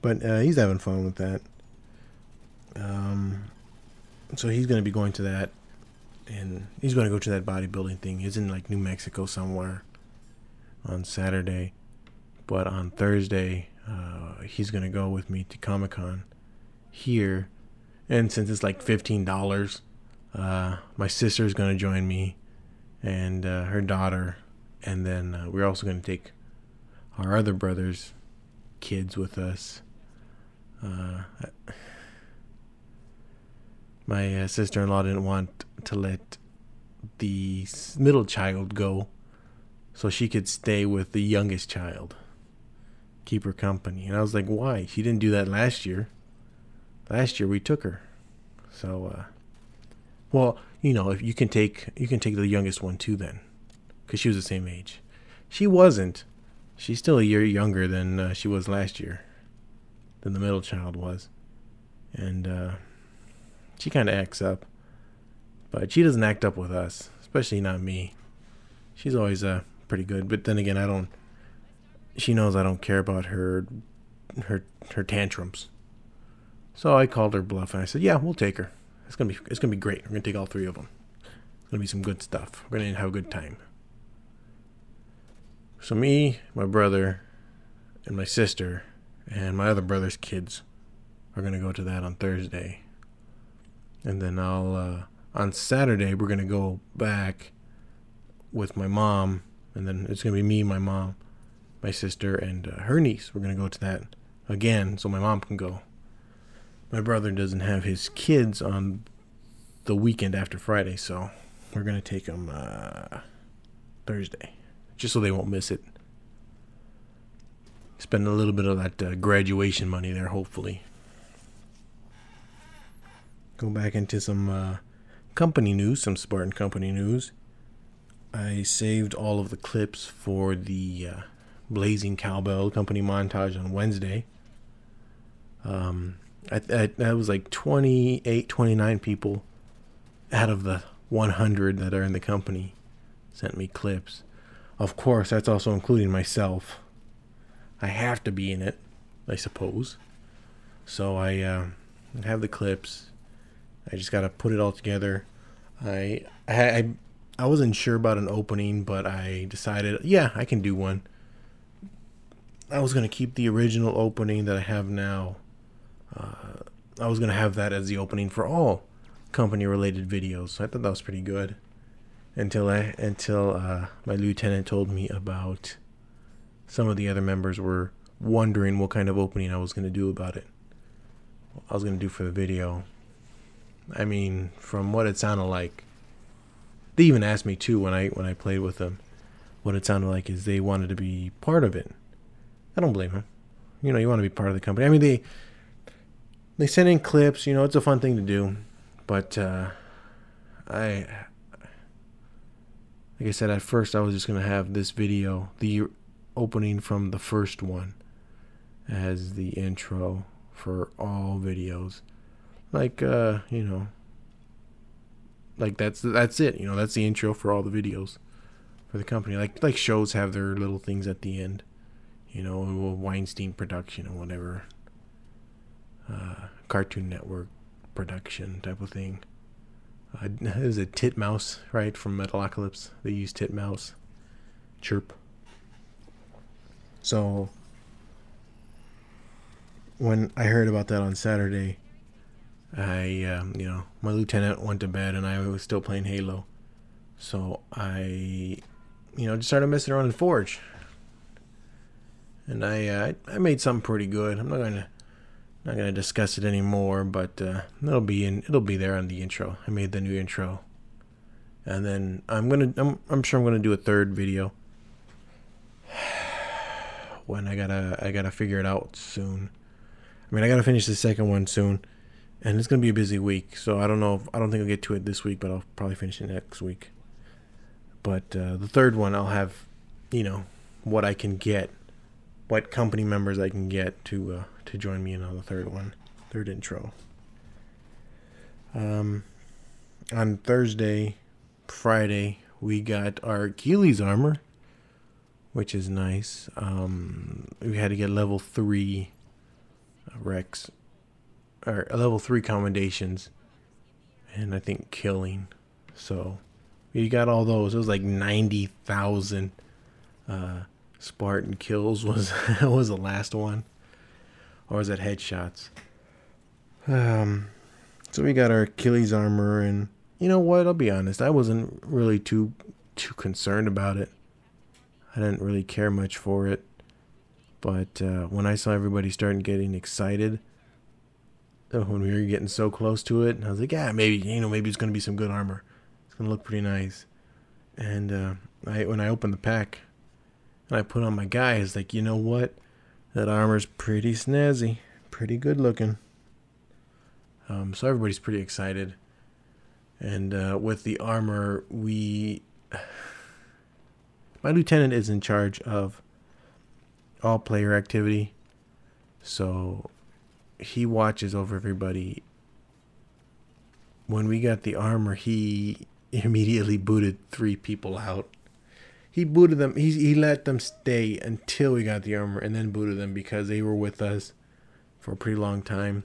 But he's having fun with that. So he's going to be going to that, and he's going to go to that bodybuilding thing. He's in like New Mexico somewhere on Saturday, but on Thursday he's going to go with me to Comic-Con here, and since it's like $15, my sister's going to join me and her daughter, and then we're also going to take our other brother's kids with us. My sister-in-law didn't want to let the middle child go, so she could stay with the youngest child, keep her company. And I was like, why? She didn't do that last year. Last year we took her. So, well, you know, if you can take the youngest one too then, because she was the same age. She wasn't. She's still a year younger than she was last year, than the middle child was. And she kind of acts up, but she doesn't act up with us, especially not me. She's always pretty good, but then again, she knows I don't care about her tantrums. So I called her bluff and I said, "Yeah, we'll take her. It's gonna be great. We're gonna take all three of them. It's gonna be some good stuff. We're gonna have a good time." So me, my brother, and my sister, and my other brother's kids are gonna go to that on Thursday. And then on Saturday, we're going to go back with my mom. And then it's going to be me, my mom, my sister, and her niece. We're going to go to that again so my mom can go. My brother doesn't have his kids on the weekend after Friday, so we're going to take them Thursday, just so they won't miss it. Spend a little bit of that graduation money there, hopefully. Go back into some company news, some Spartan company news. I saved all of the clips for the Blazing Cowbell company montage on Wednesday. That was like 28, 29 people out of the 100 that are in the company sent me clips. Of course, that's also including myself. I have to be in it, I suppose. So I have the clips. I just got to put it all together. I wasn't sure about an opening, but I decided, yeah, I can do one. I was going to keep the original opening that I have now. I was going to have that as the opening for all company-related videos. So I thought that was pretty good. Until my lieutenant told me about some of the other members were wondering what kind of opening I was going to do about it. What I was going to do for the video. I mean, from what it sounded like, they even asked me too when I played with them, what it sounded like is they wanted to be part of it. I don't blame them. You know, you want to be part of the company. I mean, they send in clips. You know, it's a fun thing to do. But like I said, at first I was just gonna have this video, the opening from the first one, as the intro for all videos. Like, you know, like that's it. You know, that's the intro for all the videos for the company. Like shows have their little things at the end. You know, Weinstein production or whatever. Cartoon Network production type of thing. It was a Titmouse, right, from Metalocalypse. They use Titmouse. Chirp. So when I heard about that on Saturday, you know, my lieutenant went to bed and I was still playing Halo. So I, you know, just started messing around in Forge. And I made something pretty good. I'm not gonna discuss it anymore, but it'll be there on the intro. I made the new intro. And then I'm sure I'm gonna do a third video. When I gotta figure it out soon. I mean, I gotta finish the second one soon. And it's going to be a busy week, so I don't think I'll get to it this week, but I'll probably finish it next week. But the third one, I'll have, you know, what I can get, what company members I can get to join me in on the third one, third intro. On Thursday, Friday, we got our Achilles armor, which is nice. We had to get level 3 Rex, or level 3 commendations, and I think killing. So we got all those. It was like 90,000 Spartan kills was was the last one, or was it headshots? So we got our Achilles armor, and you know what? I'll be honest. I wasn't really too concerned about it. I didn't really care much for it. But when I saw everybody starting getting excited, when we were getting so close to it, I was like, yeah, maybe it's gonna be some good armor. It's gonna look pretty nice. And when I opened the pack and I put on my guy, I was like, you know what? That armor's pretty snazzy, pretty good looking. So everybody's pretty excited. And with the armor, my lieutenant is in charge of all player activity, so he watches over everybody. When we got the armor, he immediately booted 3 people out. He booted them. He let them stay until we got the armor, and then booted them because they were with us for a pretty long time.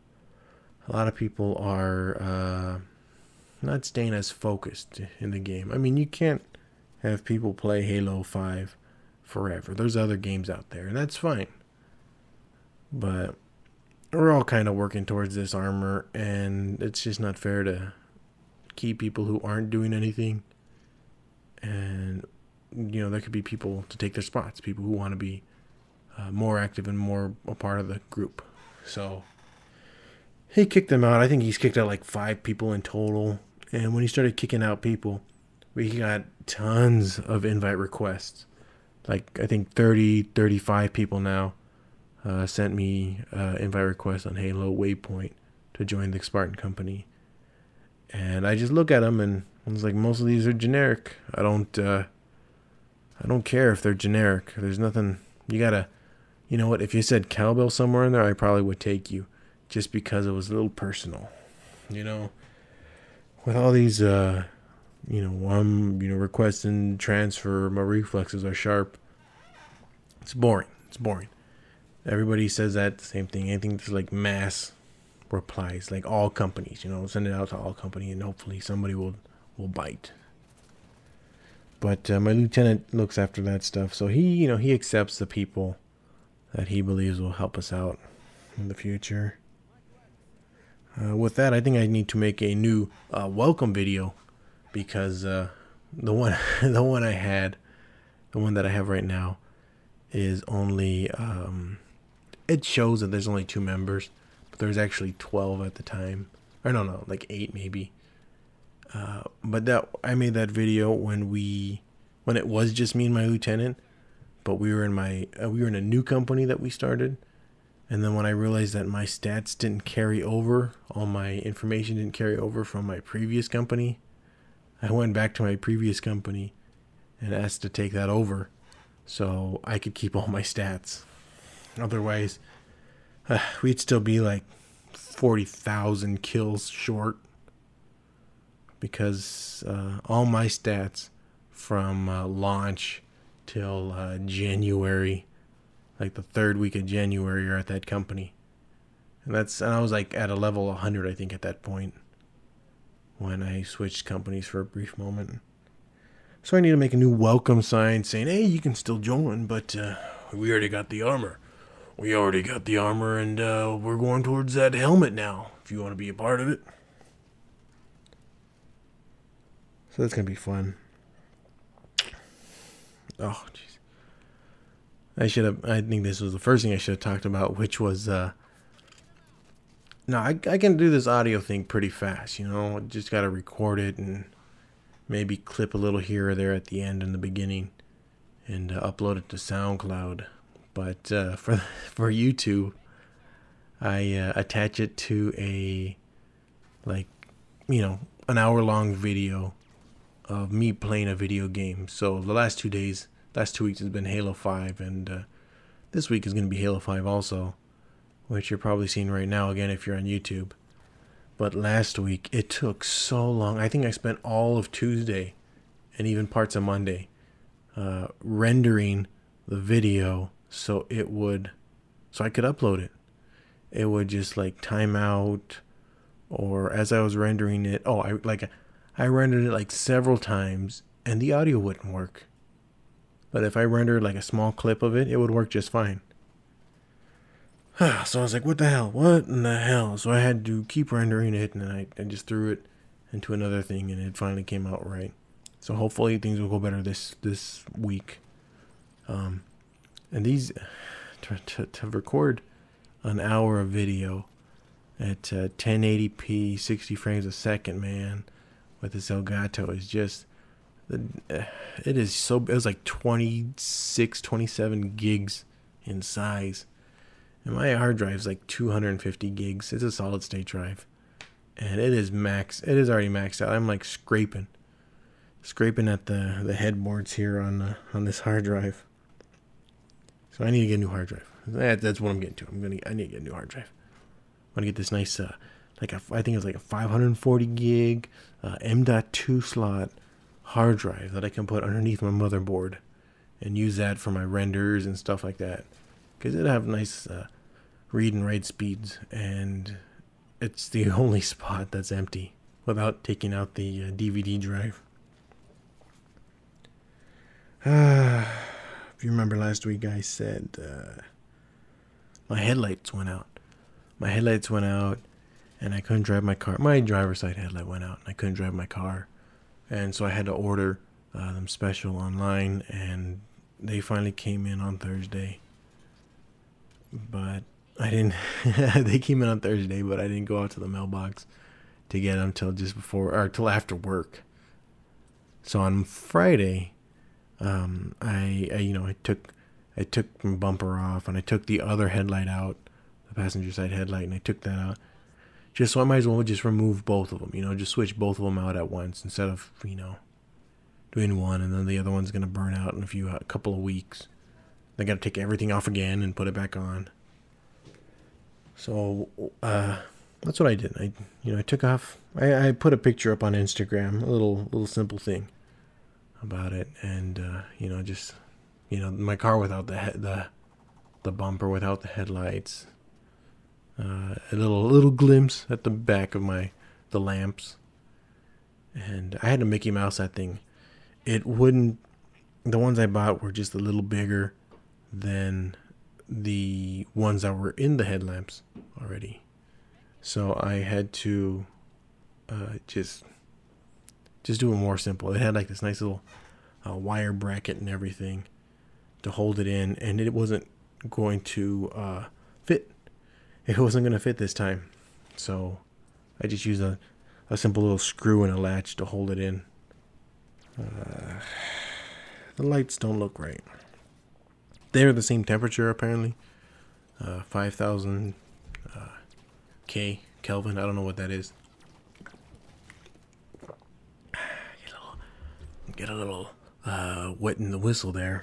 A lot of people are not staying as focused in the game. I mean, you can't have people play Halo 5 forever. There's other games out there, and that's fine. But we're all kind of working towards this armor, and it's just not fair to keep people who aren't doing anything. And, you know, there could be people to take their spots, people who want to be more active and more a part of the group. So he kicked them out. I think he's kicked out like 5 people in total. And when he started kicking out people, we got tons of invite requests. Like, I think 35 people now sent me invite requests on Halo Waypoint to join the Spartan company. And I just look at them and I was like, most of these are generic. I don't care if they're generic. There's nothing. You gotta, you know what? If you said Cowbell somewhere in there, I probably would take you, just because it was a little personal. You know, with all these, requesting transfer, my reflexes are sharp. It's boring. It's boring. Everybody says that same thing. Anything that's like mass replies, like all companies, send it out to all companies, and hopefully somebody will bite. But my lieutenant looks after that stuff, so he accepts the people that he believes will help us out in the future. With that, I think I need to make a new welcome video, because the one that I have right now is only it shows that there's only 2 members, but there's actually 12 at the time, or no, like 8 maybe. But I made that video when it was just me and my lieutenant, but we were in a new company that we started. And then when I realized that my stats didn't carry over, all my information didn't carry over from my previous company, I went back to my previous company and asked to take that over so I could keep all my stats. Otherwise, we'd still be like 40,000 kills short, because all my stats from launch till January, like the 3rd week of January, are at that company. And I was like at a level 100, I think, at that point, when I switched companies for a brief moment. So I need to make a new welcome sign saying, hey, you can still join, but we already got the armor. We already got the armor, and we're going towards that helmet now, if you want to be a part of it. So that's going to be fun. Oh, jeez. I think this was the first thing I should have talked about, which was, I can do this audio thing pretty fast, just got to record it and maybe clip a little here or there at the end and the beginning and upload it to SoundCloud. But for YouTube, I attach it to an hour-long video of me playing a video game. So the last 2 weeks has been Halo 5, and this week is going to be Halo 5 also, which you're probably seeing right now again if you're on YouTube. But last week, it took so long. I think I spent all of Tuesday and even parts of Monday rendering the video so I could upload it. it would just like time out, or as I was rendering it, I rendered it like several times and the audio wouldn't work. But if I rendered like a small clip of it, it would work just fine. So I was like, what the hell? What in the hell? So I had to keep rendering it, and then I just threw it into another thing, and it finally came out right. So hopefully things will go better this week. And these, to record an hour of video at 1080p, 60 frames a second, man, with this Elgato is just, it was like 26, 27 gigs in size. And my hard drive is like 250 gigs. It's a solid state drive. And it is already maxed out. I'm like scraping at the headboards here on this hard drive. So I need to get a new hard drive. That's what I'm getting to. I need to get a new hard drive. I'm gonna get this nice I think it's like a 540 gig M.2 slot hard drive that I can put underneath my motherboard and use that for my renders and stuff like that. Because it'll have nice read and write speeds, and it's the only spot that's empty without taking out the DVD drive. If you remember last week, I said my headlights went out. And I couldn't drive my car. My driver's side headlight went out, and I couldn't drive my car. And so I had to order them special online, and they finally came in on Thursday. But I didn't. They came in on Thursday, but I didn't go out to the mailbox to get them till till after work. So on Friday, I took my bumper off, and I took the other headlight out, the passenger side headlight, and I took that out. Just so I might as well just remove both of them, just switch both of them out at once instead of, doing one and then the other one's going to burn out in a couple of weeks. I got to take everything off again and put it back on. So, that's what I did. I took off, I put a picture up on Instagram, a little simple thing about it. And, my car without the bumper, without the headlights. A little glimpse at the back of the lamps, and I had to Mickey Mouse that thing. It wouldn't. The ones I bought were just a little bigger than the ones that were in the headlamps already, so I had to just do it more simple. It had like this nice little wire bracket and everything to hold it in, and it wasn't going to fit. It wasn't going to fit this time, so I just used a simple little screw and a latch to hold it in. The lights don't look right. They're the same temperature, apparently. 5,000 Kelvin. I don't know what that is. Get a little wet in the whistle there.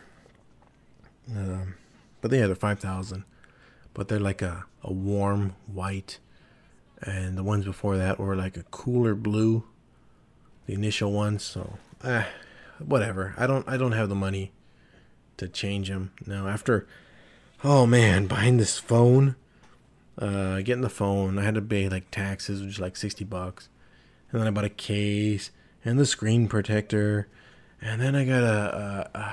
But yeah, they're 5,000. But they're like a warm white, and the ones before that were like a cooler blue, the initial ones. So whatever. I don't have the money to change them now. After buying this phone, getting the phone, I had to pay like taxes, which is like $60, and then I bought a case and the screen protector, and then I got a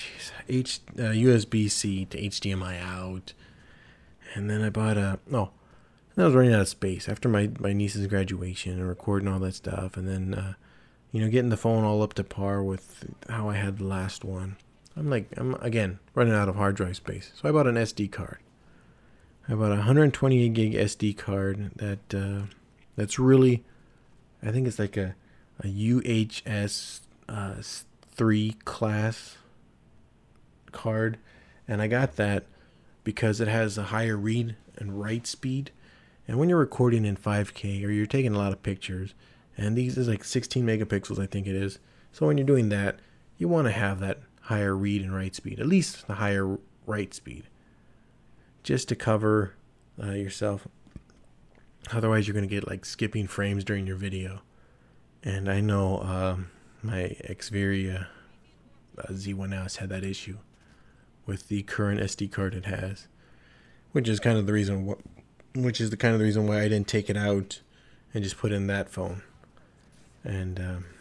USB-C to HDMI out. And then I bought I was running out of space after my niece's graduation and recording all that stuff. And then, getting the phone all up to par with how I had the last one. I'm again, running out of hard drive space. So I bought an SD card. I bought a 128 gig SD card that's really, I think it's like a UHS 3 class card. And I got that because it has a higher read and write speed. And when you're recording in 5K or you're taking a lot of pictures, and these is like 16 megapixels, I think it is. So when you're doing that, you want to have that higher read and write speed, at least the higher write speed, just to cover yourself. Otherwise, you're going to get like skipping frames during your video. And I know my Xperia Z1S had that issue with the current SD card it has, which is kind of the reason which is the kind of the reason why I didn't take it out and just put in that phone. And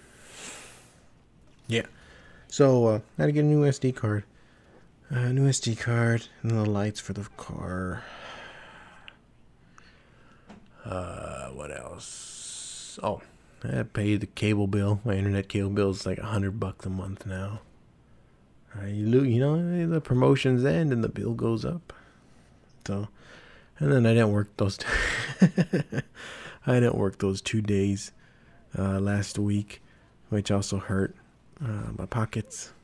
yeah, so I had to get a new SD card. New SD card and the lights for the car. What else? Oh, I paid the cable bill. My internet cable bill is like $100 a month now. You know, the promotions end and the bill goes up. So, and then I didn't work those. I didn't work those 2 days last week, which also hurt my pockets.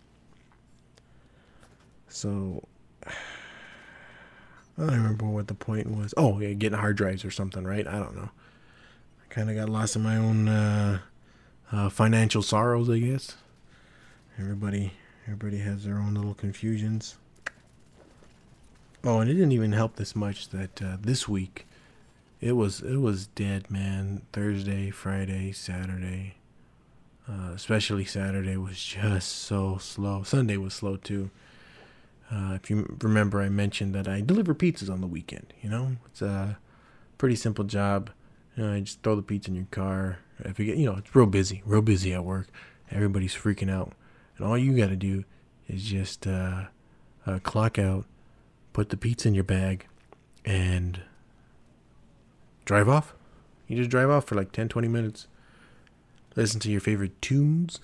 So, I don't remember what the point was. Oh, yeah, getting hard drives or something, right? I don't know. I kind of got lost in my own financial sorrows, I guess. Everybody has their own little confusions. Oh, and it didn't even help this much that this week it was dead, man. Thursday, Friday, Saturday, especially Saturday was just so slow. Sunday was slow too. If you remember, I mentioned that I deliver pizzas on the weekend. You know, it's a pretty simple job. You know, I just throw the pizza in your car. If you get, it's real busy at work. Everybody's freaking out, and all you got to do is just clock out, put the pizza in your bag, and drive off. You just drive off for like 10, 20 minutes. Listen to your favorite tunes.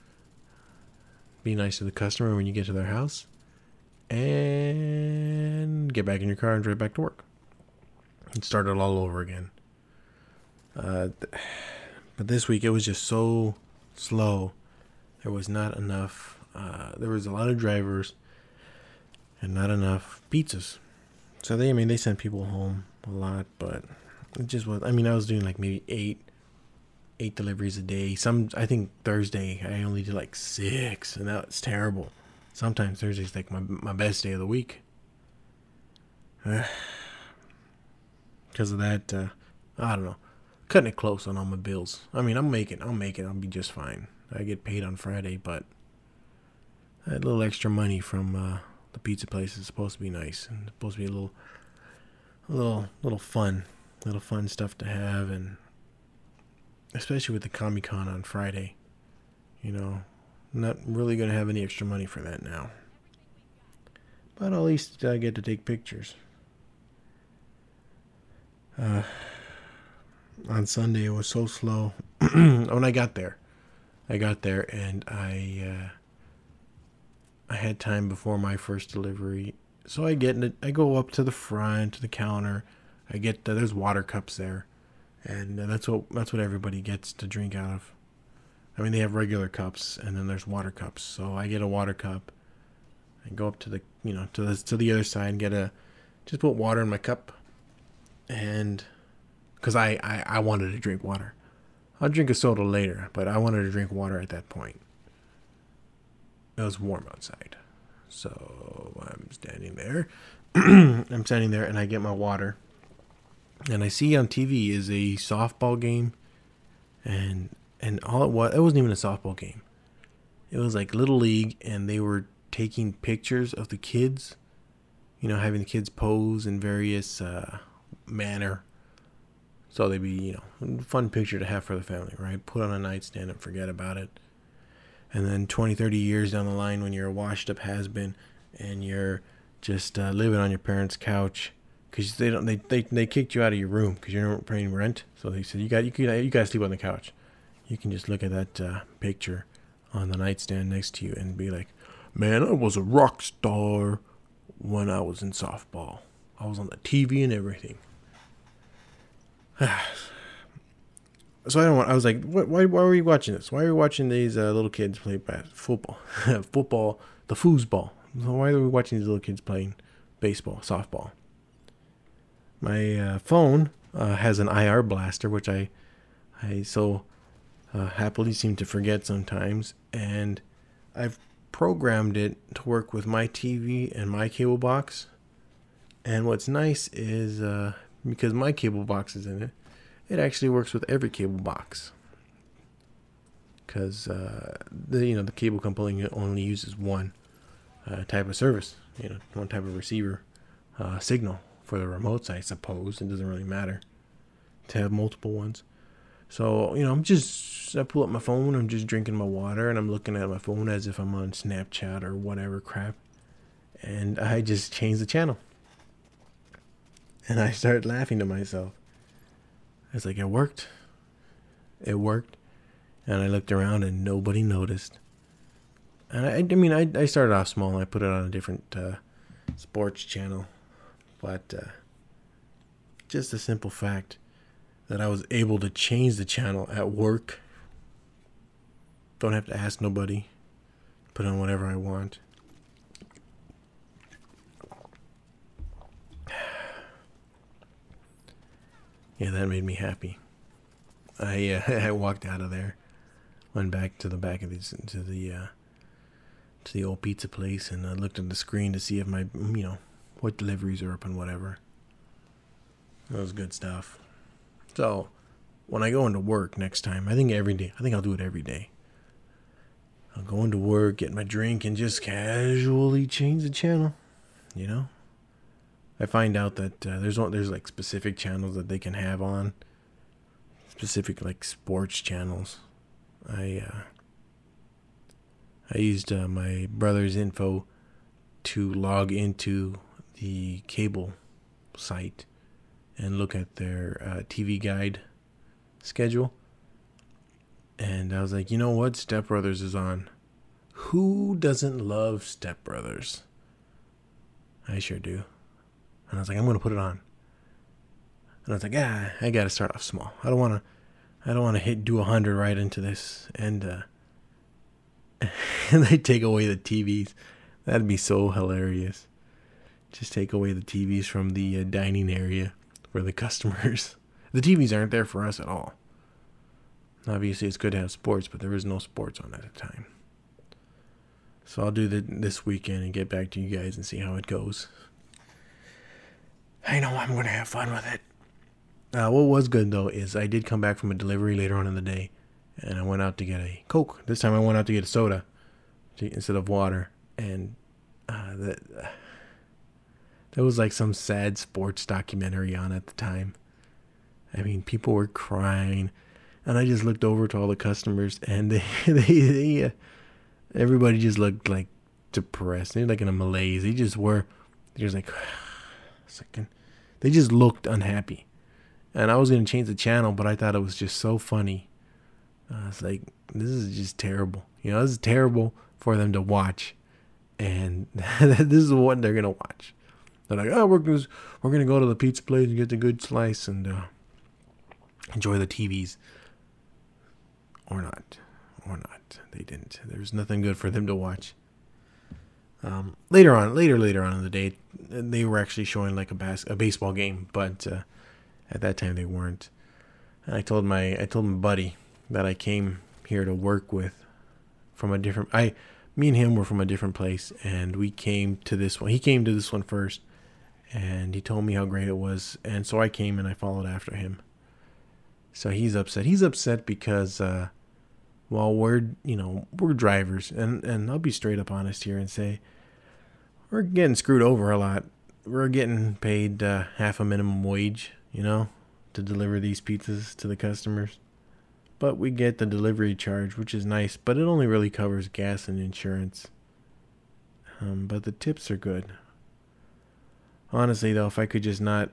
Be nice to the customer when you get to their house. And get back in your car and drive back to work. And start it all over again. But this week it was just so slow. There was not enough. There was a lot of drivers and not enough pizzas. So they sent people home a lot, but it just was. I was doing like maybe eight deliveries a day. I think Thursday I only did like 6, and that's terrible. Sometimes Thursday's like my best day of the week. Because of that, I don't know. Cutting it close on all my bills. I'll make it. I'll be just fine. I get paid on Friday, but that little extra money from the pizza place is supposed to be nice, and it's supposed to be a little fun stuff to have, and especially with the Comic-Con on Friday, not really going to have any extra money for that now. But at least I get to take pictures. On Sunday, it was so slow. When I got there and I had time before my first delivery. So I go up to the front, to the counter. There's water cups there. And that's what everybody gets to drink out of. They have regular cups, and then there's water cups. So I get a water cup. I go up to the to the other side and just put water in my cup, and because I wanted to drink water. I'll drink a soda later, but I wanted to drink water at that point. It was warm outside, so I'm standing there. And I get my water, and I see on TV is a softball game, and all it wasn't even a softball game. It was like Little League, and they were taking pictures of the kids, having the kids pose in various manner. So they'd be, a fun picture to have for the family, right? Put on a nightstand and forget about it. And then 20, 30 years down the line, when you're a washed up has-been and you're just living on your parents' couch, because they kicked you out of your room because you're not paying rent. So they said, you got to sleep on the couch. You can just look at that picture on the nightstand next to you and be like, man, I was a rock star when I was in softball. I was on the TV and everything. So I was like, why were you watching this? Why are you watching these little kids play football? Football, the foosball. So why are we watching these little kids playing baseball, softball? My phone has an IR blaster, which I so happily seem to forget sometimes, and I've programmed it to work with my TV and my cable box. And what's nice is because my cable box is in it, it actually works with every cable box. Because the cable company only uses one type of service, one type of receiver signal for the remotes, I suppose. It doesn't really matter to have multiple ones. So, you know, I pull up my phone, I'm just drinking my water, and I'm looking at my phone as if I'm on Snapchat or whatever crap. And I just change the channel. And I started laughing to myself. I was like, it worked. It worked. And I looked around and nobody noticed. And I started off small. I put it on a different sports channel. But just the simple fact that I was able to change the channel at work. Don't have to ask nobody. Put on whatever I want. Yeah, that made me happy. I walked out of there, went back to the back of to the old pizza place, and I looked at the screen to see if my what deliveries are up and whatever. That was good stuff. So when I go into work next time, I think I'll do it every day. I'll go into work, get my drink, and just casually change the channel. You know. I find out that there's like specific channels that they can have on, specific like sports channels. I used my brother's info to log into the cable site and look at their TV guide schedule, and I was like, you know what, Step Brothers is on. Who doesn't love Step Brothers? I sure do. And I was like, I'm going to put it on. And I was like, I got to start off small. I don't want to do 100 right into this. And and they take away the TVs. That'd be so hilarious. Just take away the TVs from the dining area for the customers. The TVs aren't there for us at all. Obviously, it's good to have sports, but there is no sports on at a time. So I'll do this weekend and get back to you guys and see how it goes. I know I'm going to have fun with it. What was good, though, is I did come back from a delivery later on in the day, and I went out to get a Coke. This time I went out to get a soda instead of water, and that was like some sad sports documentary on at the time. I mean, people were crying, and I just looked over to all the customers, and they everybody just looked like depressed. They were like in a malaise. They just like... Second. They just looked unhappy. And I was going to change the channel, but I thought it was just so funny. It's like, this is just terrible. You know, this is terrible for them to watch. And this is what they're going to watch. They're like, oh, we're going to go to the pizza place and get the good slice and enjoy the TVs. Or not. They didn't. There's nothing good for them to watch. Later on in the day, they were actually showing like a baseball game, but at that time they weren't. And I told my buddy that I came here to work with from a different. Me and him were from a different place, and we came to this one. He came to this one first, and he told me how great it was, and so I came and I followed after him. So he's upset. He's upset because well, we're drivers, and I'll be straight up honest here and say we're getting screwed over a lot. We're getting paid half a minimum wage, to deliver these pizzas to the customers. But we get the delivery charge, which is nice, but it only really covers gas and insurance. But the tips are good. Honestly, though, if I could just not,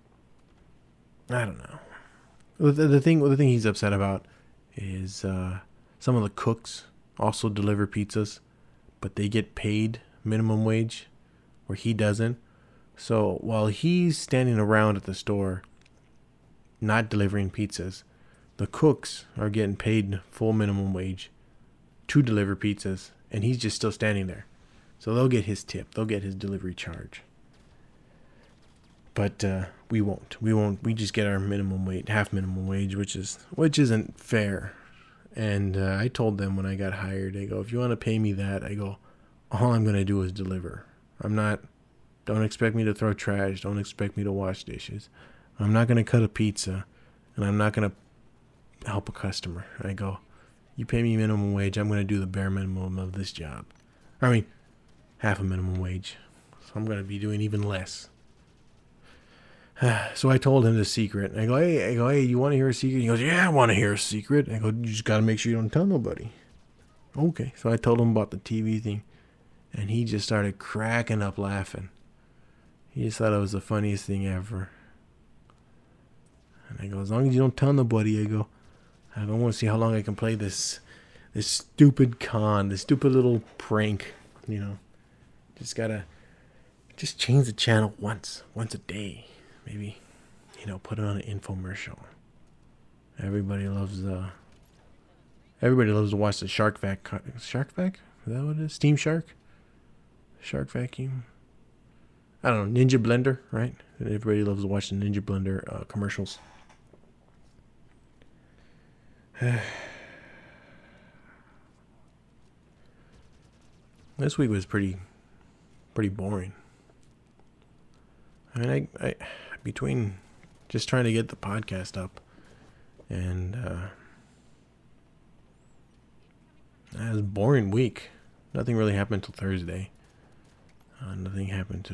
I don't know. The thing he's upset about is some of the cooks also deliver pizzas, but they get paid minimum wage, where he doesn't. So while he's standing around at the store, not delivering pizzas, the cooks are getting paid full minimum wage to deliver pizzas, and he's just still standing there. So they'll get his tip. They'll get his delivery charge. But we won't. We just get our minimum wage, half minimum wage, which isn't fair. And I told them when I got hired, I go, if you want to pay me that, I go, all I'm going to do is deliver. Don't expect me to throw trash. Don't expect me to wash dishes. I'm not going to cut a pizza, and I'm not going to help a customer. I go, you pay me minimum wage, I'm going to do the bare minimum of this job. Half a minimum wage. So I'm going to be doing even less. So I told him the secret. Hey, you want to hear a secret? He goes, yeah, I want to hear a secret. I go, you just got to make sure you don't tell nobody. Okay. So I told him about the TV thing, and he just started cracking up laughing. He just thought it was the funniest thing ever. And I go, as long as you don't tell nobody, I don't want to see how long I can play this stupid this stupid little prank, just change the channel once a day. Maybe, put it on an infomercial. Everybody loves to watch the Shark Vac? Is that what it is? Steam Shark? Shark Vacuum? I don't know, Ninja Blender, right? Everybody loves to watch the Ninja Blender commercials. This week was pretty boring. I mean, I between just trying to get the podcast up and it was a boring week. Nothing really happened till Thursday. Nothing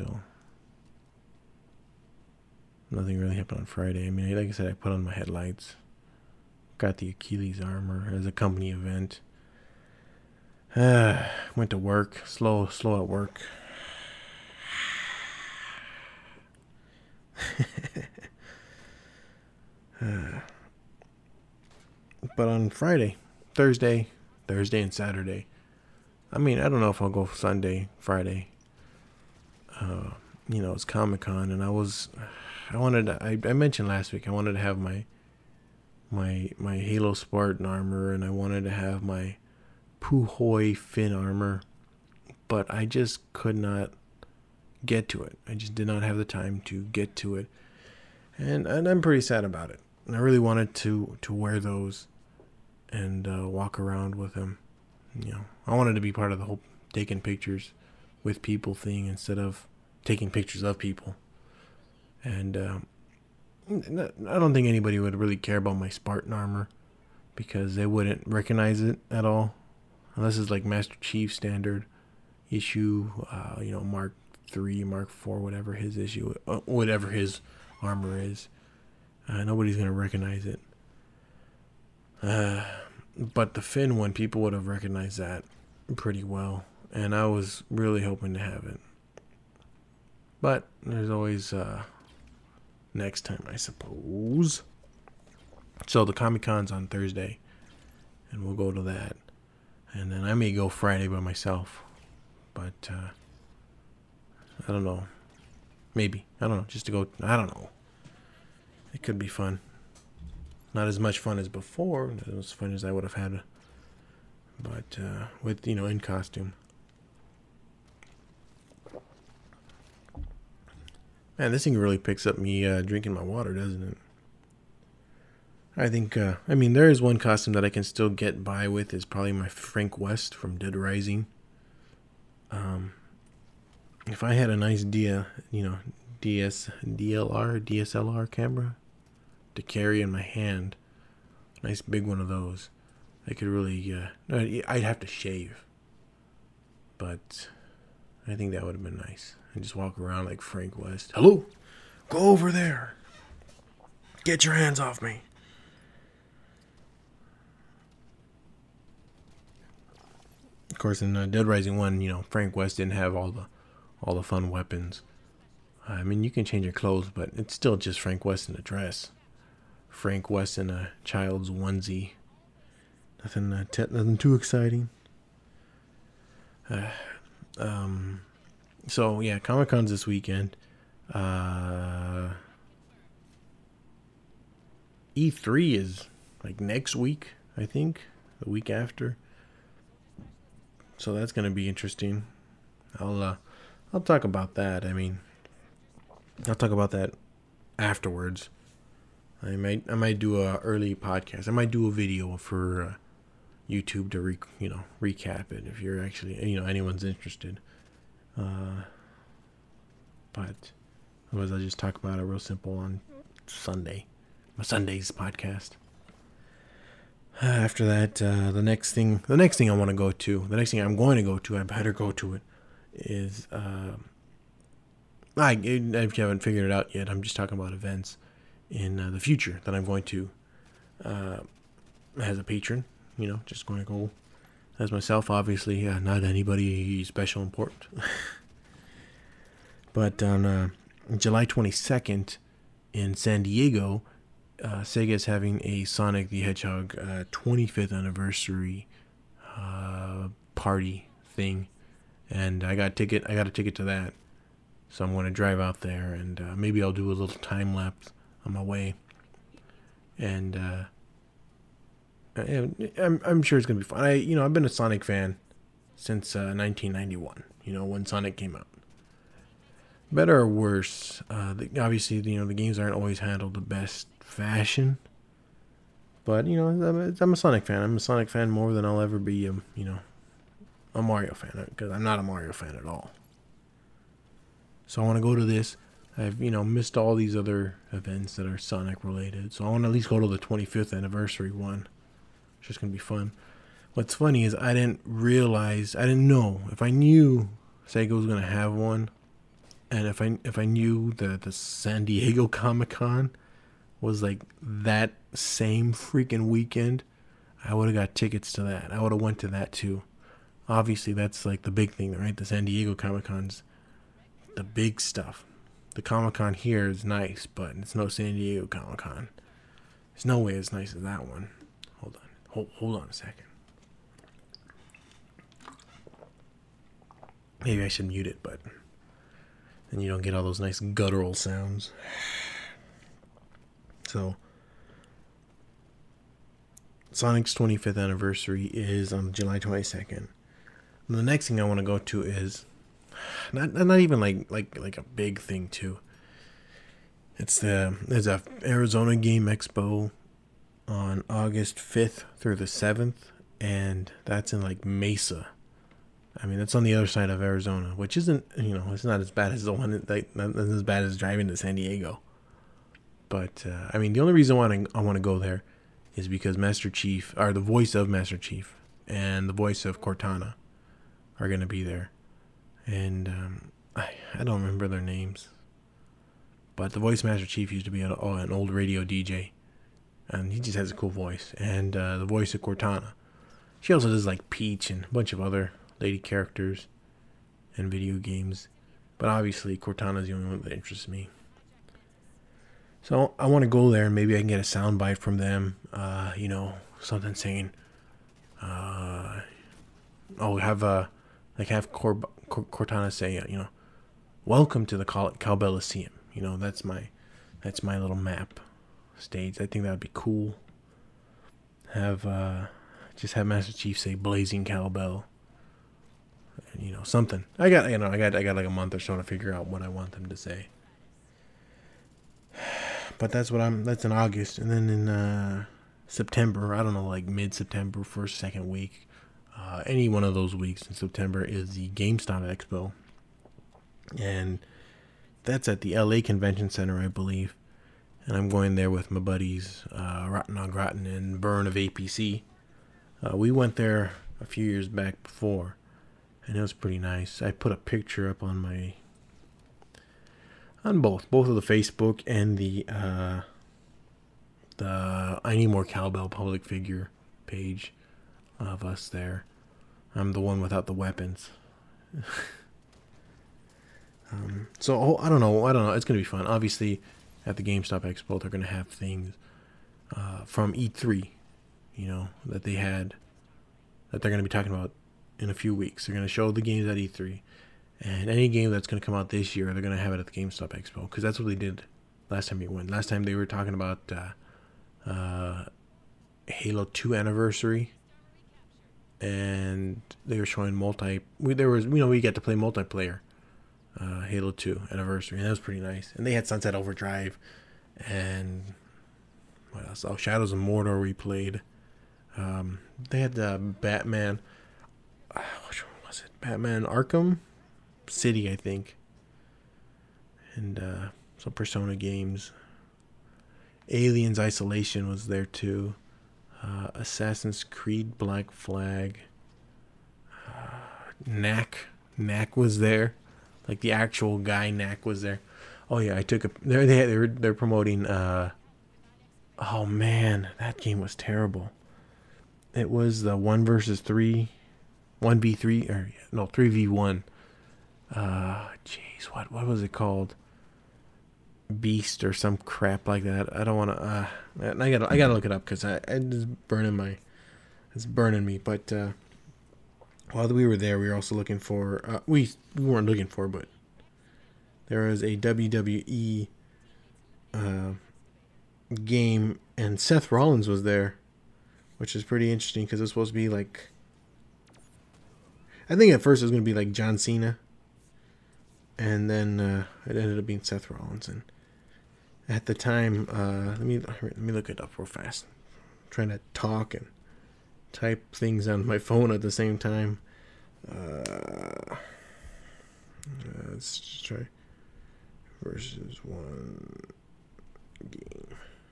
really happened on Friday. I mean, like I said, I put on my headlights. Got the Achilles armor as a company event. Went to work. Slow at work. But on Thursday and Saturday, I mean, I don't know if I'll go Sunday, Friday. It's Comic-Con, and I mentioned last week I wanted to have my Halo Spartan armor, and I wanted to have my Puhoi Fin armor, but I just could not get to it. I just did not have the time to get to it, and I'm pretty sad about it. And I really wanted to wear those and walk around with them. I wanted to be part of the whole taking pictures with people thing instead of taking pictures of people. And I don't think anybody would really care about my Spartan armor because they wouldn't recognize it at all, unless it's like Master Chief standard issue, Mark 3, Mark 4, whatever his issue, whatever his armor is. Nobody's gonna recognize it. But the Finn one, people would have recognized that pretty well, and I was really hoping to have it. But there's always next time, I suppose. So the Comic-Con's on Thursday, and we'll go to that. And then I may go Friday by myself. But I don't know. Maybe. I don't know. Just to go. I don't know. It could be fun. Not as much fun as before. Not as fun as I would have had. But with, in costume. Man, this thing really picks up me drinking my water, doesn't it? I think, there is one costume that I can still get by with. Is probably my Frank West from Dead Rising. If I had a nice DSLR camera to carry in my hand, a nice big one of those, I could really, I'd have to shave. But I think that would have been nice. And just walk around like Frank West. Hello? Go over there. Get your hands off me. Of course, in Dead Rising 1, Frank West didn't have all the fun weapons. I mean, you can change your clothes, but it's still just Frank West in a dress. Frank West in a child's onesie. Nothing too exciting. So yeah, Comic-Con's this weekend. E3 is like next week, I think, the week after. So that's gonna be interesting. I'll talk about that. I mean, I'll talk about that afterwards. I might do a early podcast. I might do a video for YouTube to recap it if you're actually anyone's interested. But otherwise, I'll just talk about it real simple on Sunday, my Sunday's podcast. After that, the next thing I want to go to, the next thing I'm going to go to, I better go to it, is I haven't figured it out yet. I'm just talking about events in the future that I'm going to, as a patron, just going to go as myself. Obviously, not anybody special important. But on July 22nd in San Diego, Sega is having a Sonic the Hedgehog 25th anniversary party thing, and I got a ticket. I got a ticket to that, so I'm going to drive out there, and maybe I'll do a little time lapse on my way. And I'm sure it's gonna be fun. I've been a Sonic fan since 1991. When Sonic came out. Better or worse, obviously, the games aren't always handled the best fashion. But, I'm a Sonic fan. I'm a Sonic fan more than I'll ever be, a Mario fan. Because I'm not a Mario fan at all. So I want to go to this. I've, missed all these other events that are Sonic related. So I want to at least go to the 25th anniversary one. It's just going to be fun. What's funny is I didn't know. If I knew Sega was going to have one, and if I knew that the San Diego Comic-Con was like that same freaking weekend, I would have got tickets to that. I would have went to that too. Obviously, that's like the big thing, right? The San Diego Comic-Con's the big stuff. The Comic-Con here is nice, but it's no San Diego Comic-Con. There's no way as nice as that one. Hold on. Hold on a second. Maybe I should mute it, but then you don't get all those nice guttural sounds. So, Sonic's 25th anniversary is on July 22nd. And the next thing I want to go to is not even like a big thing too. There's a Arizona Game Expo on August 5th through the 7th, and that's in like Mesa. I mean, that's on the other side of Arizona, which isn't, it's not as bad as the one not as bad as driving to San Diego. But I mean, the only reason I want to go there is because Master Chief, or the voice of Master Chief, and the voice of Cortana are going to be there. And I don't remember their names. But the voice of Master Chief used to be an old radio DJ. And he just has a cool voice. And the voice of Cortana, she also does like Peach and a bunch of other lady characters and video games. But obviously, Cortana is the only one that interests me. So I want to go there and maybe I can get a soundbite from them. Something saying, have Cortana say, welcome to the Cowbell Lyceum. That's my little map stage. I think that would be cool. Have Master Chief say Blazing Cowbell. Something. I got like a month or so to figure out what I want them to say. But that's in August, and then in September, I don't know, like mid-September, first, second week, any one of those weeks in September is the GameStop Expo, and that's at the LA Convention Center, I believe, and I'm going there with my buddies, Rotten on Groton and Burn of APC. We went there a few years back before, and it was pretty nice. I put a picture up on both of the Facebook and the Ineedmorcowbell public figure page of us there. I'm the one without the weapons. So I don't know. It's gonna be fun. Obviously, at the GameStop Expo, they're gonna have things from E3, that they had that they're gonna be talking about in a few weeks. They're gonna show the games at E3. And any game that's going to come out this year, they're going to have it at the GameStop Expo. Because that's what they did last time we went. Last time they were talking about Halo 2 Anniversary. And they were showing we got to play multiplayer. Halo 2 Anniversary. And that was pretty nice. And they had Sunset Overdrive. And what else? Oh, Shadows of Mordor we played. They had Batman. Which one was it? Batman Arkham City, I think, and some Persona games. Aliens Isolation was there too. Assassin's Creed Black Flag. Knack was there. Like the actual guy Knack was there. Oh yeah, I took a. They're promoting. Oh man, that game was terrible. It was the 1v3, 1v3 or no 3v1. Jeez, what was it called? Beast or some crap like that. I don't want to. I gotta look it up because I just it's burning me. But while we were there, we were also looking for. We weren't looking for, but there was a WWE game, and Seth Rollins was there, which is pretty interesting because it's supposed to be like. I think at first it was going to be like John Cena, and then it ended up being Seth Rollins. And at the time, let me look it up real fast. I'm trying to talk and type things on my phone at the same time. Let's just try versus one game.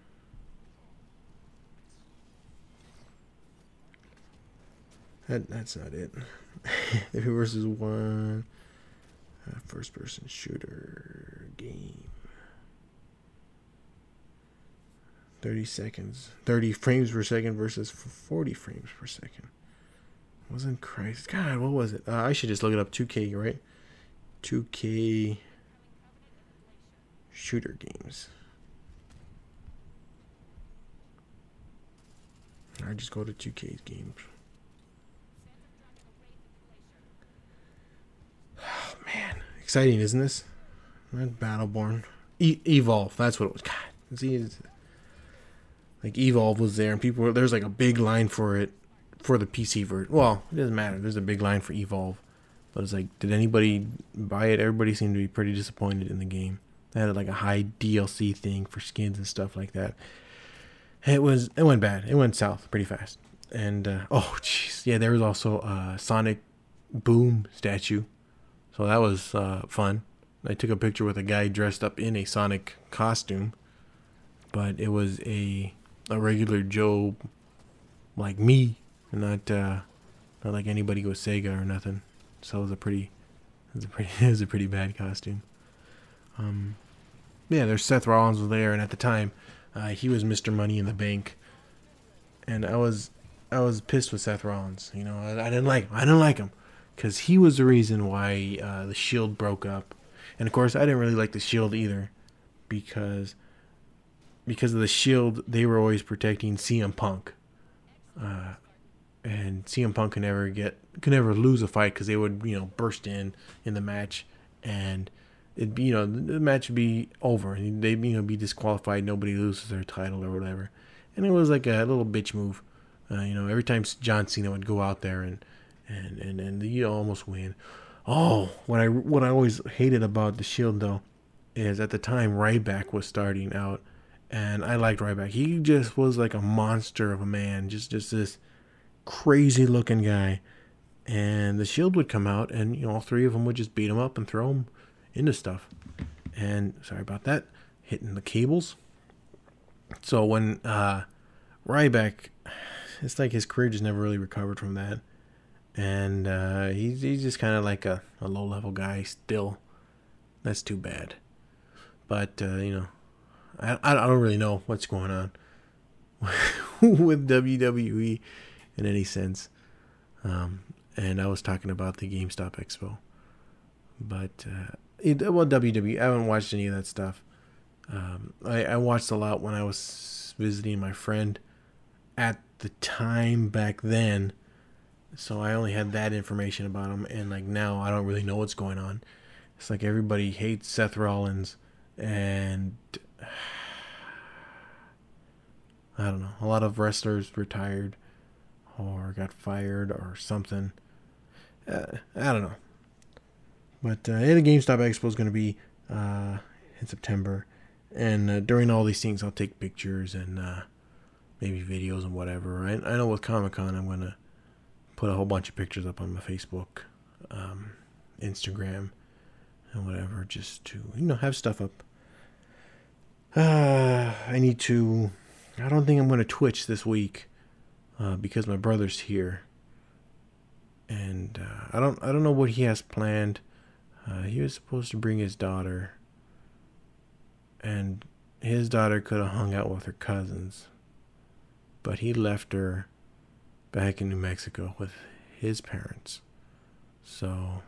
That's not it. Versus one first person shooter game. 30 seconds. 30 frames per second versus 40 frames per second. Wasn't Christ. God, what was it? I should just look it up. 2K, right? 2K shooter games. I just go to 2K's games. Oh, man. Exciting, isn't this? Not Battleborn. Evolve. That's what it was. God. See, like Evolve was there, and there's like a big line for it for the PC version. Well, it doesn't matter. There's a big line for Evolve. But it's like, did anybody buy it? Everybody seemed to be pretty disappointed in the game. They had like a high DLC thing for skins and stuff like that. It went bad. It went south pretty fast. And oh jeez, yeah, there was also a Sonic Boom statue, so that was fun. I took a picture with a guy dressed up in a Sonic costume, but it was a regular Joe like me, and not like anybody with Sega or nothing. So it was a pretty bad costume. Yeah, there's Seth Rollins was there, and at the time, he was Mr. Money in the Bank, and I was pissed with Seth Rollins. You know, I didn't like him, because he was the reason why the Shield broke up, and of course I didn't really like the Shield either, because of the Shield they were always protecting CM Punk, and CM Punk could never lose a fight because they would burst in the match, and it'd be the match would be over, and they'd be disqualified. Nobody loses their title or whatever, and it was like a little bitch move. Every time John Cena would go out there and almost win. Oh, what I always hated about the Shield though is at the time Ryback was starting out, and I liked Ryback. He just was like a monster of a man, just this crazy looking guy. And the Shield would come out, and all three of them would just beat him up and throw him into stuff. And sorry about that, hitting the cables. So when Ryback, it's like his career just never really recovered from that, and he's just kind of like a low level guy still. That's too bad. But I don't really know what's going on with WWE in any sense. And I was talking about the GameStop Expo, but WWE, I haven't watched any of that stuff. I watched a lot when I was visiting my friend at the time back then, so I only had that information about him, and like now I don't really know what's going on. It's like everybody hates Seth Rollins, and I don't know, a lot of wrestlers retired or got fired or something. I don't know. But the GameStop Expo is going to be in September, and during all these things I'll take pictures and maybe videos and whatever. I know with Comic-Con I'm going to put a whole bunch of pictures up on my Facebook, Instagram, and whatever, just to have stuff up. I don't think I'm going to Twitch this week because my brother's here, and I don't know what he has planned. He was supposed to bring his daughter, and his daughter could have hung out with her cousins, but he left her back in New Mexico with his parents. So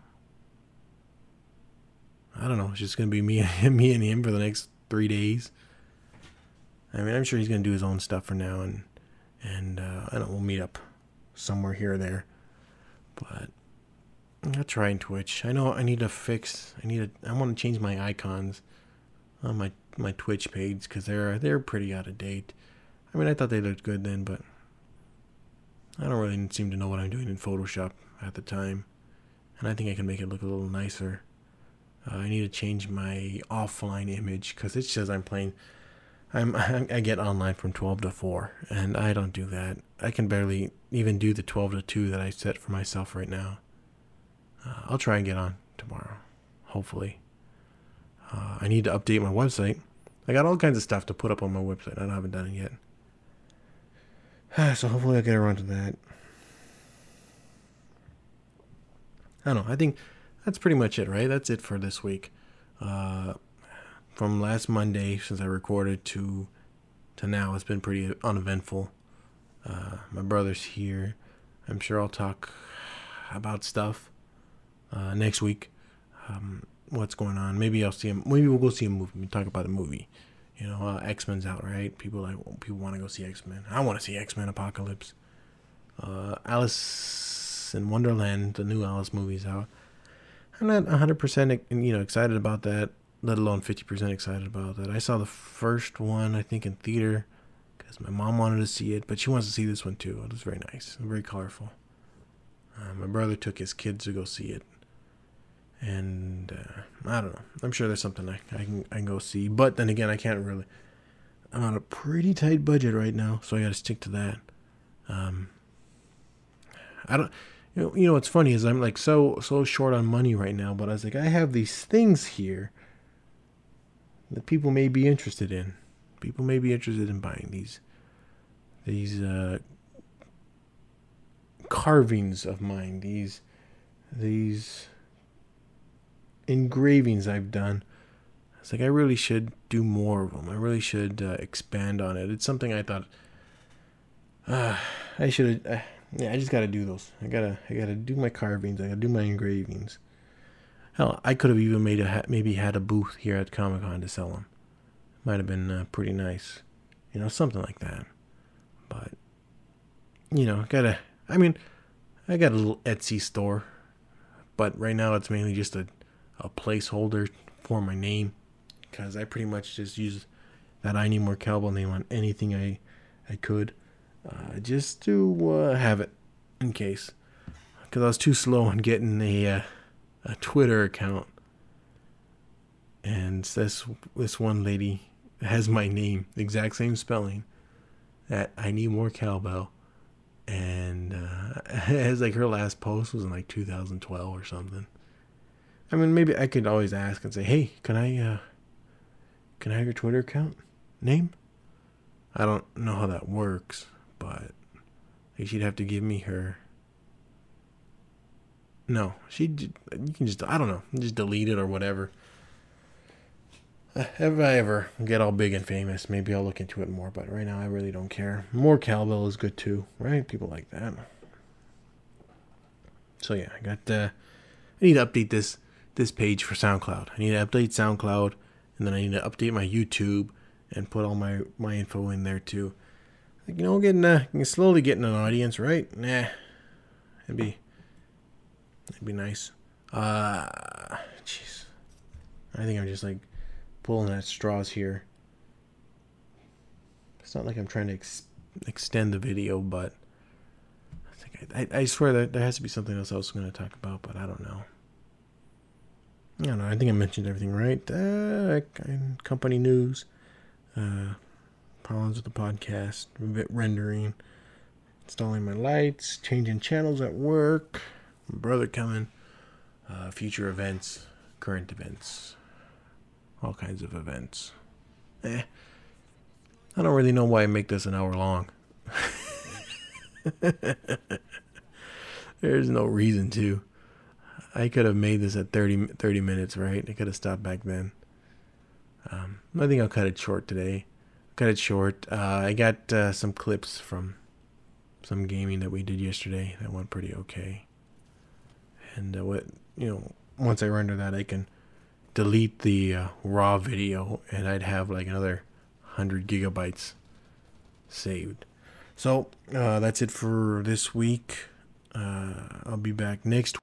I don't know. It's just gonna be me and him for the next 3 days. I mean, I'm sure he's gonna do his own stuff for now, and I don't. We'll meet up somewhere here or there. But I'll try and Twitch. I know I need to fix. I want to change my icons on my Twitch page because they're pretty out of date. I mean, I thought they looked good then, but I don't really seem to know what I'm doing in Photoshop at the time, and I think I can make it look a little nicer. I need to change my offline image because it says I'm playing. I get online from 12 to 4, and I don't do that. I can barely even do the 12 to 2 that I set for myself right now. I'll try and get on tomorrow, hopefully. I need to update my website. I got all kinds of stuff to put up on my website. I haven't done it yet. So hopefully I'll get around to that. I don't know. I think that's pretty much it, right? That's it for this week. From last Monday, since I recorded, to now, it's been pretty uneventful. My brother's here. I'm sure I'll talk about stuff next week. What's going on? Maybe I'll see him. Maybe we'll go see a movie. We talk about a movie. You know, X-Men's out, right? People want to go see X-Men. I want to see X-Men Apocalypse. Alice in Wonderland, the new Alice movie's out. I'm not 100% excited about that, let alone 50% excited about that. I saw the first one, I think, in theater because my mom wanted to see it, but she wants to see this one too. It was very nice, very colorful. My brother took his kids to go see it, and I don't know. I'm sure there's something I can go see, but then again, I can't really. I'm on a pretty tight budget right now, so I got to stick to that. I don't. You know what's funny is I'm like so short on money right now, but I was like, I have these things here that people may be interested in. People may be interested in buying these carvings of mine, these engravings I've done. It's like I really should do more of them. I really should expand on it. It's something I thought I should. Yeah, I just gotta do those. I gotta do my carvings. I gotta do my engravings. Hell, I could have even maybe had a booth here at Comic-Con to sell them. Might have been pretty nice, something like that. But I got a little Etsy store, but right now it's mainly just a placeholder for my name, because I pretty much just use that Ineedmorcowbell name on anything I could. Just to have it in case, because I was too slow on getting a Twitter account, and this one lady has my name, the exact same spelling, at Ineedmorcowbell, and it has like her last post was in like 2012 or something. I mean, maybe I could always ask and say, hey, can I have your Twitter account name? I don't know how that works. But she'd have to give me her. No, you can just, I don't know, just delete it or whatever. If I ever get all big and famous, maybe I'll look into it more. But right now, I really don't care. More Cowbell is good too, right? People like that. So yeah, I need to update this page for SoundCloud. I need to update SoundCloud, and then I need to update my YouTube and put all my info in there too. Like, slowly getting an audience, right? Nah, it'd be nice. Jeez, I think I'm just like pulling at straws here. It's not like I'm trying to extend the video, but I swear that there has to be something else I was going to talk about, but I don't know. I think I mentioned everything, right? Company news. Problems with the podcast, rendering, installing my lights, changing channels at work, my brother coming, future events, current events, all kinds of events. I don't really know why I make this an hour long. There's no reason to. I could have made this at 30 minutes, right? I could have stopped back then. I think I'll cut it short today. Cut it short. I got some clips from some gaming that we did yesterday that went pretty okay. And once I render that, I can delete the raw video, and I'd have like another 100 gigabytes saved. So that's it for this week. I'll be back next week.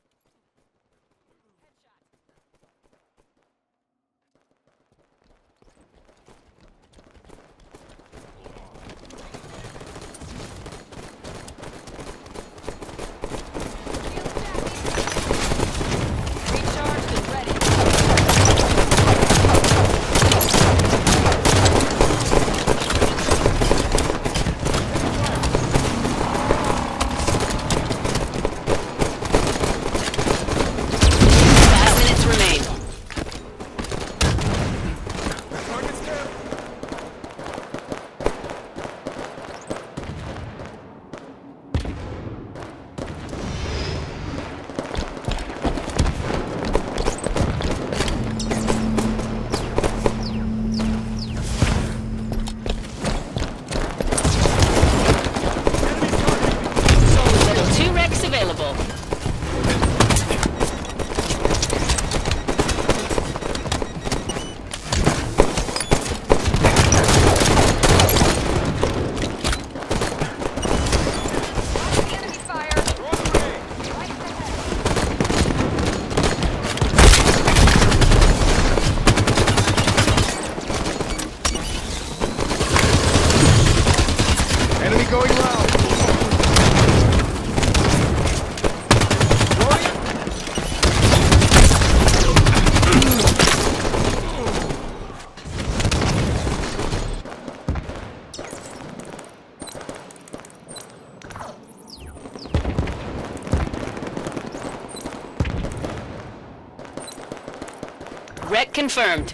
Wreck confirmed.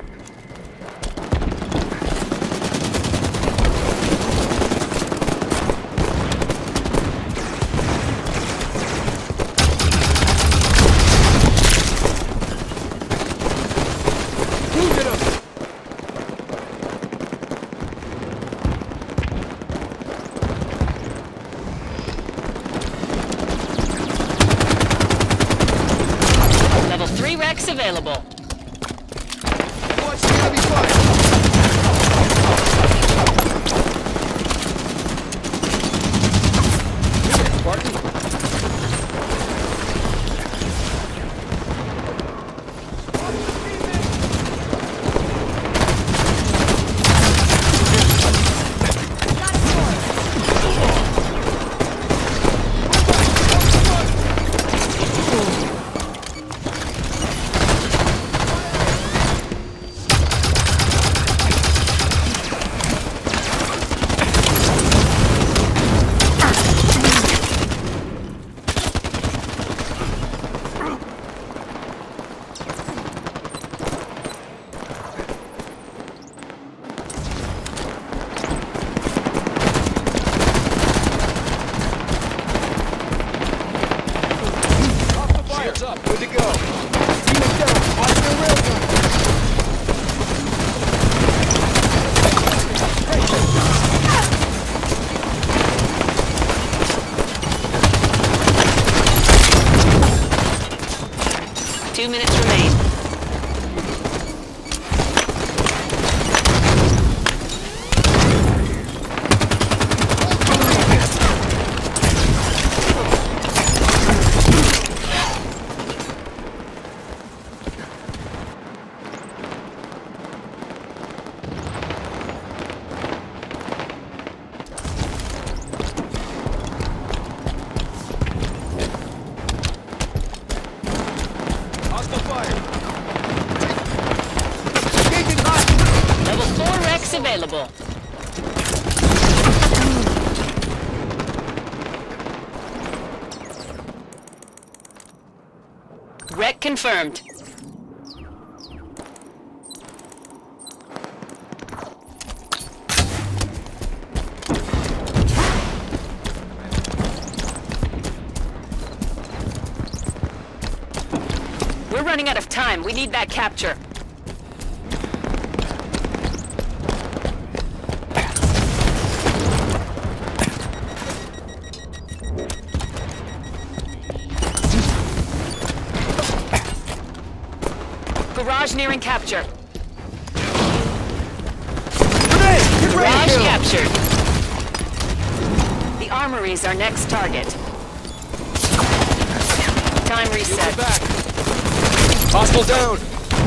Level 3 wrecks available. Watch the enemy fire! Spartan? Up, good to go. Unit down, watch the railgun. 2 minutes remain. Available. Wreck confirmed. running out of time. We need that capture. Garage nearing capture. Garage captured. The armory is our next target. Time reset. Back. Hostile down.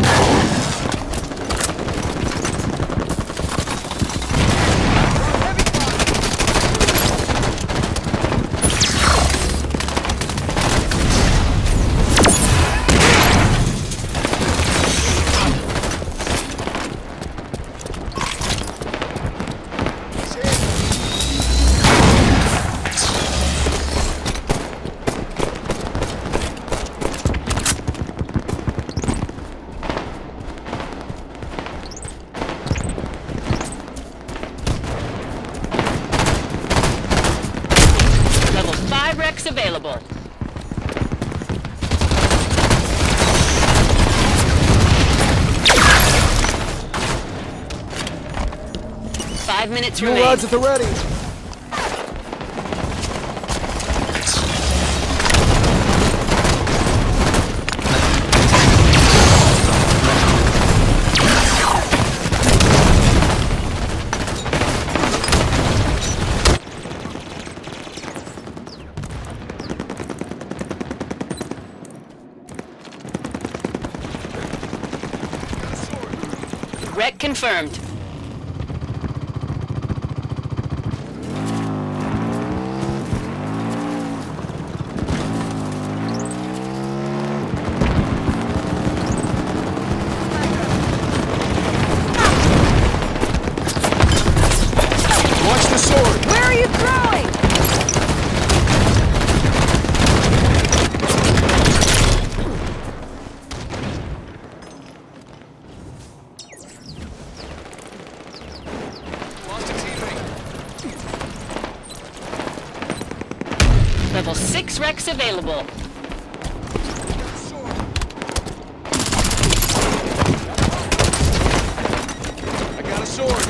Rex available. Five minutes Fuel remain. rods at the ready. Wreck confirmed. Watch the sword. Where are you throwing? Lost a teammate. Level 6 Rex available. I got a sword.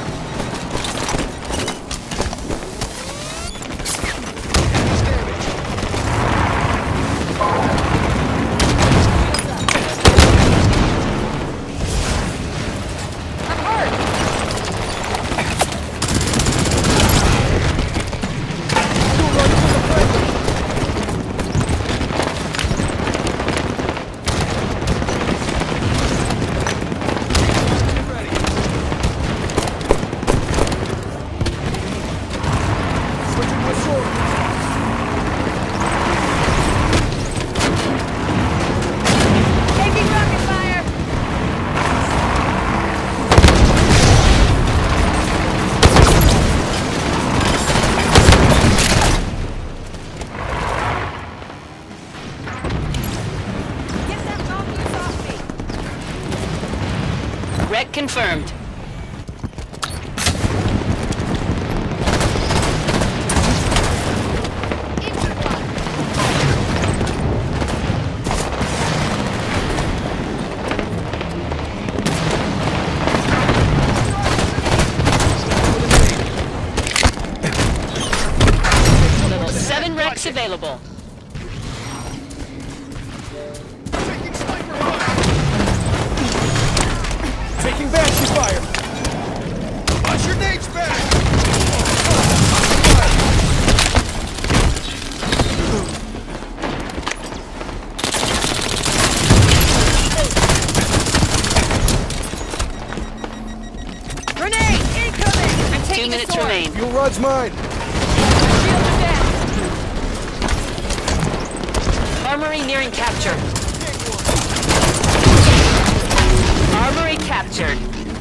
I'm hurt. Switching my sword. Taking rocket fire. Get that mongoose off me. Wreck confirmed. Into fire. Level 7 Rex available. Taking sniper fire. Taking banshee fire. Watch your nades back. Grenade incoming. I'm 2 taking minutes a sword. remain. Fuel rod's mine. Shield are dead. Armory nearing capture. Armory captured.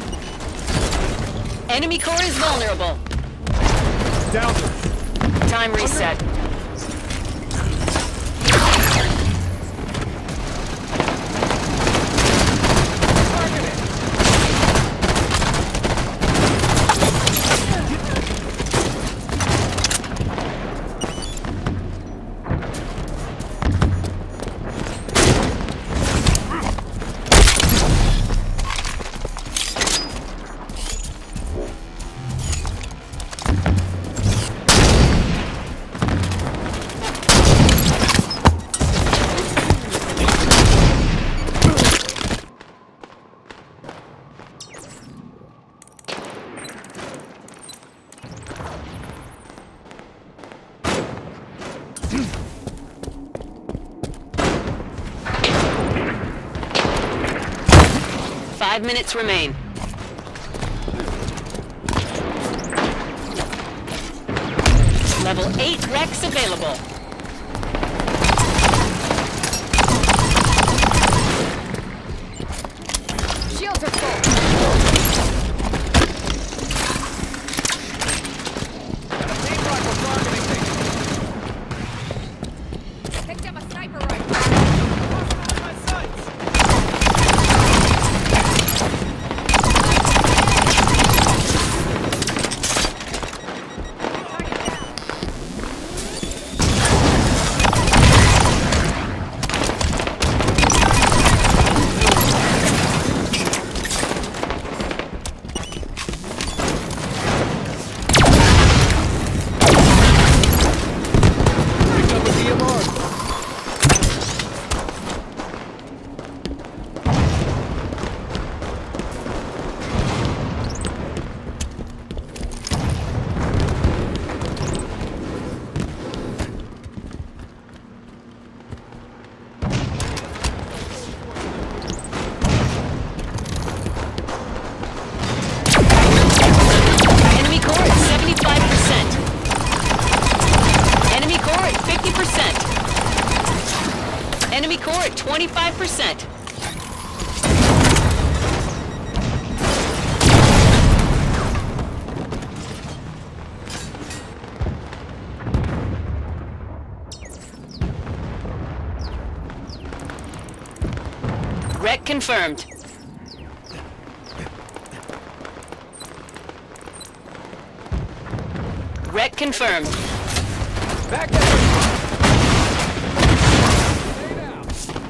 Enemy core is vulnerable. Down. Time reset. 5 minutes remain. Level 8 Rex available. Shields are full. Team rifle targeting me. Picked up a sniper rifle. On my sights. Picked up a DMR. Enemy core at 75%. Enemy core at 50%. Enemy core at 25%. Wreck confirmed. Wreck confirmed. Back there. Stay down.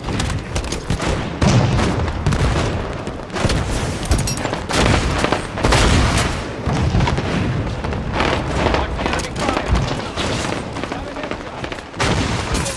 Watch the enemy fire. Got an headshot.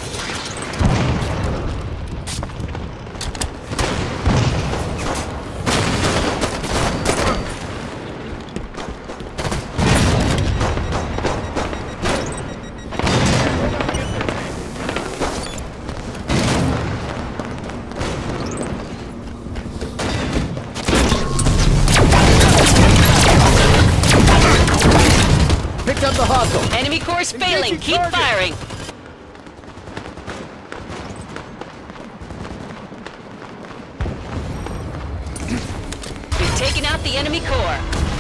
Picked up the hostile. Enemy core's failing. Engaging Keep target. firing. We've taken out the enemy core.